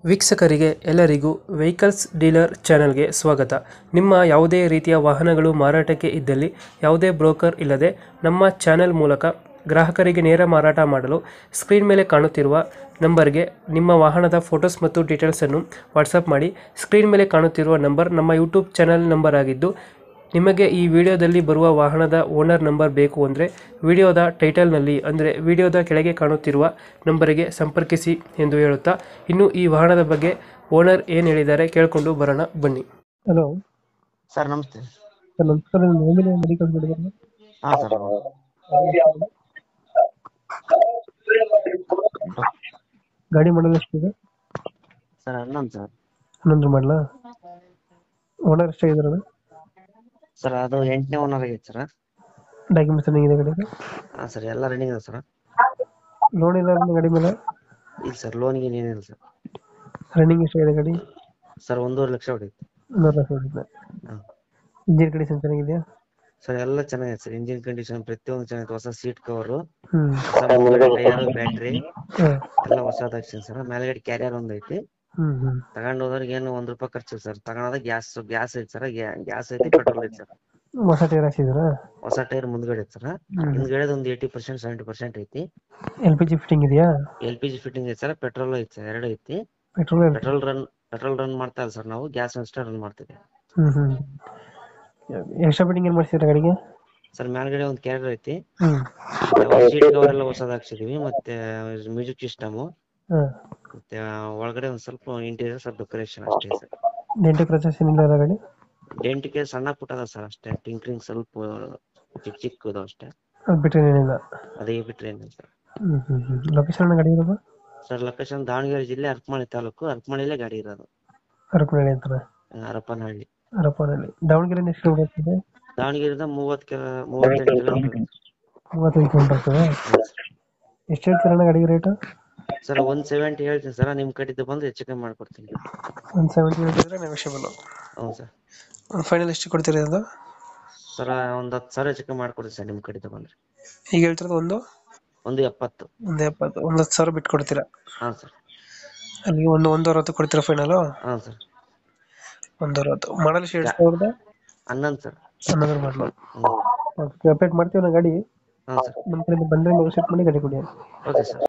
ವೀಕ್ಷಕರಿಗೆ ಎಲ್ಲರಿಗೂ vehicles dealer ಚಾನೆಲ್ಗೆ ಸ್ವಾಗತ. ನಿಮ್ಮ ಯಾವುದೇ ರೀತಿಯ ವಾಹನಗಳು ಮಾರಾಟಕ್ಕೆ ಇದ್ದಲ್ಲಿ ಯಾವುದೇ ಬ್ರೋಕರ್ ಇಲ್ಲದೆ ನಮ್ಮ ಚಾನೆಲ್ ಮೂಲಕ ಗ್ರಾಹಕರಿಗೆ ನೇರ ಮಾರಾಟ ಮಾಡಲು ಸ್ಕ್ರೀನ್ ಮೇಲೆ ಕಾಣುತ್ತಿರುವ ನಂಬರ್ಗೆ ನಿಮ್ಮ ವಾಹನದ ಫೋಟೋಸ್ ಮತ್ತು ಡೀಟೇಲ್ಸನ್ನು ವಾಟ್ಸಪ್ ಮಾಡಿ. ಸ್ಕ್ರೀನ್ ಮೇಲೆ ಕಾಣುತ್ತಿರುವ ನಂಬರ್ ನಮ್ಮ ಯೂಟ್ಯೂಬ್ ಚಾನೆಲ್ ನಂಬರ್ ಆಗಿದ್ದು, ನಿಮಗೆ ಈ ವಿಡಿಯೋದಲ್ಲಿ ಬರುವ ವಾಹನದ ಓನರ್ ನಂಬರ್ ಬೇಕು ಅಂದರೆ ವಿಡಿಯೋದ ಟೈಟಲ್ನಲ್ಲಿ ಅಂದರೆ ವಿಡಿಯೋದ ಕೆಳಗೆ ಕಾಣುತ್ತಿರುವ ನಂಬರಿಗೆ ಸಂಪರ್ಕಿಸಿ ಎಂದು ಹೇಳುತ್ತಾ, ಇನ್ನು ಈ ವಾಹನದ ಬಗ್ಗೆ ಓನರ್ ಏನು ಹೇಳಿದ್ದಾರೆ ಕೇಳಿಕೊಂಡು ಬರೋಣ ಬನ್ನಿ. ಹಲೋ ಸರ್ ನಮಸ್ತೆ. ಸರ್, ನಮಸ್ಕಾರ. ಮೆಡಿಕಲ್ ಹಾಂ ಸರ್. ಗಾಡಿ ಮಾಡಲ್ ಎಷ್ಟಿದೆ? ಸರ್ ಹನ್ನೊಂದು ಸರ್. 11 ಮಾಡಲ. ಓನರ್ ಎಷ್ಟಾಗಿದ್ದಾರೆ? ಸರ್ ಅದು 8ನೇ ಓನರ್ ಆಗೈತೆ ಸರ್. ಡಾಕ್ಯುಮೆಂಟ್ಸ್ ಏನಿದೆ ಗಾಡಿಗೆ? ಹಾಂ ಸರ್, ಎಲ್ಲ ರನ್ನಿಂಗ್ ಇದೆ ಸರ್. ಲೋನ್ ಇಲ್ಲ ಗಾಡಿ ಮೇಲೆ? ಇಲ್ಲ ಸರ್, ಲೋನ್ಗೆ ಏನಿಲ್ಲ ಸರ್. ರನ್ನಿಂಗ್ ಎಷ್ಟಾಗಿದೆ ಗಾಡಿ? ಸರ್ 1.5 ಲಕ್ಷ ಹೊಡೈತೆ. 1 ಲಕ್ಷ ಹೊಡಿದೆ. ಹಾಂ ಇಂಜಿನ್ ಕಂಡೀಷನ್ ಚೆನ್ನಾಗಿದೆಯಾ? ಸರ್ ಎಲ್ಲ ಚೆನ್ನಾಗಿದೆ ಸರ್. ಇಂಜಿನ್ ಕಂಡೀಷನ್ ಪ್ರತಿಯೊಂದು ಚೆನ್ನಾಗಿದೆ. ಹೊಸ ಸೀಟ್ ಕವರು, ಹ್ಞೂ. ಹೊಸ ಮುಂದ್ಗಡೆ ಟೈರ್, ಬ್ಯಾಟ್ರಿ ಹಾಂ. ಎಲ್ಲ ಹೊಸದಾಗ್ಸಿನಿ ಸರ್. ಮೇಲ್ಗಡೆ ಕ್ಯಾರಿಯರ್ ಒಂದು ಐತಿ. ಹ್ಞೂ. ತಗೊಂಡು ಹೋದ್ರಿಗೆ ಏನು ₹1 ಖರ್ಚು ಸರ್. ತಗೊಳೋದ ಗ್ಯಾಸ್ ಐತಿ ಸರ್. ಗ್ಯಾಸ್ ಐತಿ, ಪೆಟ್ರೋಲ್ ಐತಿ ಸರ್. ಹೊಸ ಟೈರ್ ಹಾಕ್ಸಿದ್ದೀರಾ? ಹೊಸ ಟೈರ್ ಮುಂದ್ಗಡೆ ಐತಿ ಸರ್. ಹಿಂದ್ಗಡೆ ಒಂದು 80% 70% ಐತಿ. LPG ಫಿಟ್ಟಿಂಗ್ ಇದೆಯಾ? LPG ಫಿಟ್ಟಿಂಗ್ ಐತಿ ಸರ್. ಪೆಟ್ರೋಲ್ ಐತಿ ಸರ್, ಎರಡು ಐತಿ. ಪೆಟ್ರೋಲ್ ಪೆಟ್ರೋಲ್ ರನ್ ಮಾಡ್ತಾ ಇಲ್ಲ ಸರ್ ನಾವು. ಗ್ಯಾಸ್ ಅಷ್ಟೇ ರನ್ ಮಾಡ್ತೀವಿ. ಹ್ಞೂ. ಎಕ್ಸ್ಟ್ರಾ ಫಿಟ್ಟಿಂಗ್ ಏನು ಮಾಡ್ಸಿದ್ರೆ ಗಾಡಿಗೆ? ಸರ್ ಮೇಲ್ಗಡೆ ಒಂದು ಕ್ಯಾರಿಯರ್ ಐತಿ. ಹ್ಞೂ. ಸೀಟ್ ಕವರ್ ಎಲ್ಲ ಹೊಸದ್ ಹಾಕ್ಸಿದೀವಿ. ಮತ್ತೆ ಮ್ಯೂಸಿಕ್ ಸಿಸ್ಟಮ್, ಹಾಂ. ಮತ್ತೆ ಒಳಗಡೆ ಒಂದ್ ಸ್ವಲ್ಪ ಇಂಟೀರಿಯರ್ ಸ್ವಲ್ಪ ಡೆಕೋರೇಷನ್ ಅಷ್ಟೇ ಸರ್. ಡೆಂಟು ಕ್ರಚಸ್ ಏನಿಲ್ಲ ಗಾಡಿ? ಡೆಂಟ್ಗೆ ಸಣ್ಣ ಪುಟ್ಟ ಅದ ಸರ್ ಅಷ್ಟೇ. ಟಿಂಕ್ರಿಂಗ್ ಸ್ವಲ್ಪ ಚಿಕ್ಕದು ಅಷ್ಟೇ. ಅದು ಬಿಟ್ಟರೆ ಏನಿಲ್ಲ? ಅದೇ ಬಿಟ್ರೆ ಏನಿಲ್ಲ ಸರ್. ಲೊಕೇಶನ್ ಗಾಡಿ ಇರೋದು? ಸರ್ ಲೊಕೇಶನ್ ದಾವಣಗೆರೆ ಜಿಲ್ಲೆ ಅರಪನಹಳ್ಳಿ ತಾಲೂಕು. ಅರಪನಹಳ್ಳಿಲೇ ಗಾಡಿ ಇರೋದು. ಹರಪನಹಳ್ಳಿ ಅಂತಾರೆ? ಹರಪನಹಳ್ಳಿ. ಹರಪನಹಳ್ಳಿ. ದಾವಣಗೆರೆಯಿಂದ ಎಷ್ಟು ಕಿಲೋಮೀಟರ್ ಆಗ್ತದೆ? ದಾವಣಗೆರೆಯಿಂದ 38 ಕಿಲೋಮೀಟರ್. 35 ಕಿಲೋಮೀಟರ್ ಆಗ್ತದೆ. ಎಷ್ಟು ಹೇಳ್ತೀರಣ್ಣ ಗಾಡಿಗೆ ರೇಟು? ಸರ್ 170 ಹೇಳ್ತೀನಿ ಸರ್. ನಿಮ್ ಕಡೆದು ಬಂದು ಹೆಚ್ಚು ಕಮ್ಮಿ ಮಾಡ್ಕೊಡ್ತೀನಿ. 170 ಹೇಳ್ತಿದ್ರೆ ನೆಗೋಷಿಯಬಲ್? ಹೌದು ಸರ್. ಫೈನಲ್ ಎಷ್ಟು ಕೊಡ್ತೀರಿ ಅದು? ಸರ್ ಒಂದ್ 10,000 ಹೆಚ್ಚು ಕಮ್ಮಿ ಮಾಡ್ಕೊಡ್ತೀನಿ ಸರ್ ನಿಮ್ ಕಡೆದು ಬಂದ್ರೆ. ಈಗ ಹೇಳ್ತಿರೋದು ಒಂದು 170. 170. 10,000 ಬಿಟ್ಟು ಕೊಡ್ತೀರಾ? ಹಾಂ ಸರ್. ಅಲ್ಲಿ 160 ಕೊಡ್ತೀರಾ ಫೈನಲ್? ಹಾಂ ಸರ್. 160 ಮಾಡಲ್ ಎಷ್ಟು? 2011 ಸರ್. 11 ಮಾಡಲು. ಹ್ಞೂ. ಅಪ್ಡೇಟ್ ಮಾಡ್ತೀವಿ ನಾ ಗಾಡಿ. ಹಾಂ ಸರ್. ನಮ್ಮ ಕಡೆಯಿಂದ ಬಂದರೆ ನೆಗೋಷಿಯೇಟ್ ಮಾಡಿ ಗಾಡಿ ಕೊಡಿ. Okay sir.